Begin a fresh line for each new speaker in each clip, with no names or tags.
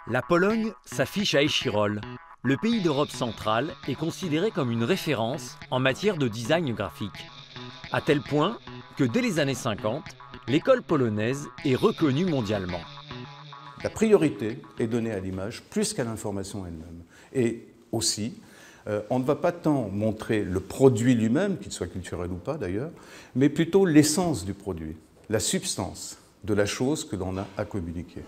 La Pologne s'affiche à Échirol. Le pays d'Europe centrale est considéré comme une référence en matière de design graphique. À tel point que dès les années 50, l'école polonaise est reconnue mondialement.
La priorité est donnée à l'image plus qu'à l'information elle-même. Et aussi, on ne va pas tant montrer le produit lui-même, qu'il soit culturel ou pas d'ailleurs, mais plutôt l'essence du produit, la substance de la chose que l'on a à communiquer.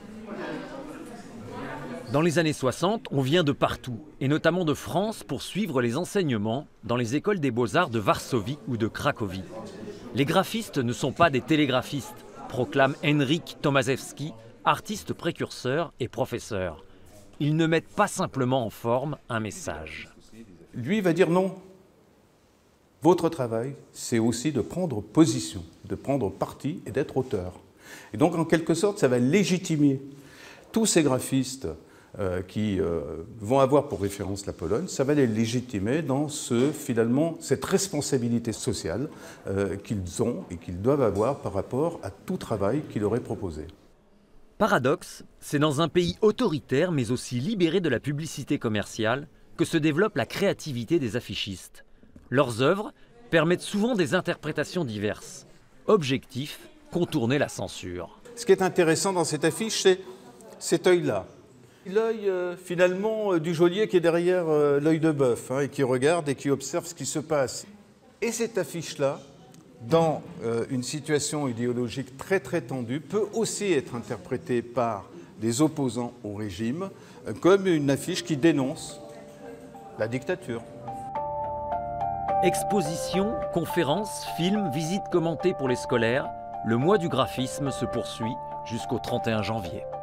Dans les années 60, on vient de partout, et notamment de France, pour suivre les enseignements dans les écoles des beaux-arts de Varsovie ou de Cracovie. Les graphistes ne sont pas des télégraphistes, proclame Henryk Tomaszewski, artiste précurseur et professeur. Ils ne mettent pas simplement en forme un message.
Lui va dire non. Votre travail, c'est aussi de prendre position, de prendre parti et d'être auteur. Et donc, en quelque sorte, ça va légitimer tous ces graphistes qui vont avoir pour référence la Pologne, ça va les légitimer dans finalement, cette responsabilité sociale qu'ils ont et qu'ils doivent avoir par rapport à tout travail qui leur est proposé.
Paradoxe, c'est dans un pays autoritaire mais aussi libéré de la publicité commerciale que se développe la créativité des affichistes. Leurs œuvres permettent souvent des interprétations diverses. Objectif, contourner la censure.
Ce qui est intéressant dans cette affiche, c'est cet œil-là. L'œil finalement du geôlier qui est derrière l'œil de bœuf et qui regarde et qui observe ce qui se passe. Et cette affiche-là, dans une situation idéologique très très tendue, peut aussi être interprétée par des opposants au régime comme une affiche qui dénonce la dictature.
Expositions, conférences, films, visites commentées pour les scolaires, le mois du graphisme se poursuit jusqu'au 31 janvier.